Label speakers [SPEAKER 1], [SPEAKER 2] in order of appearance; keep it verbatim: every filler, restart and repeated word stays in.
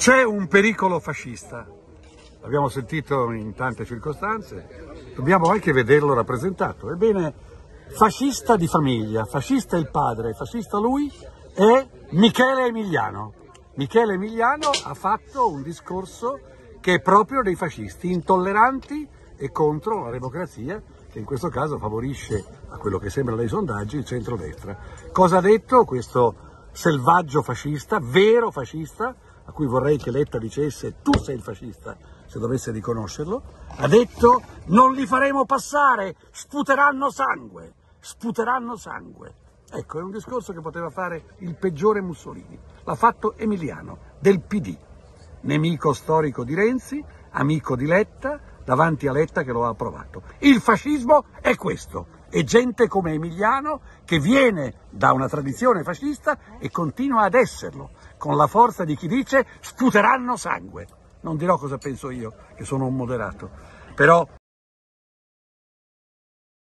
[SPEAKER 1] C'è un pericolo fascista, l'abbiamo sentito in tante circostanze, dobbiamo anche vederlo rappresentato. Ebbene, fascista di famiglia, fascista il padre, fascista lui, è Michele Emiliano. Michele Emiliano ha fatto un discorso che è proprio dei fascisti, intolleranti e contro la democrazia, che in questo caso favorisce, a quello che sembra dai sondaggi, il centrodestra. Cosa ha detto questo selvaggio fascista, vero fascista, a cui vorrei che Letta dicesse tu sei il fascista, se dovesse riconoscerlo? Ha detto non li faremo passare, sputeranno sangue, sputeranno sangue. Ecco, è un discorso che poteva fare il peggiore Mussolini. L'ha fatto Emiliano, del P D, nemico storico di Renzi, amico di Letta, davanti a Letta che lo ha approvato. Il fascismo è questo, è gente come Emiliano che viene da una tradizione fascista e continua ad esserlo, con la forza di chi dice sputeranno sangue. Non dirò cosa penso io, che sono un moderato, però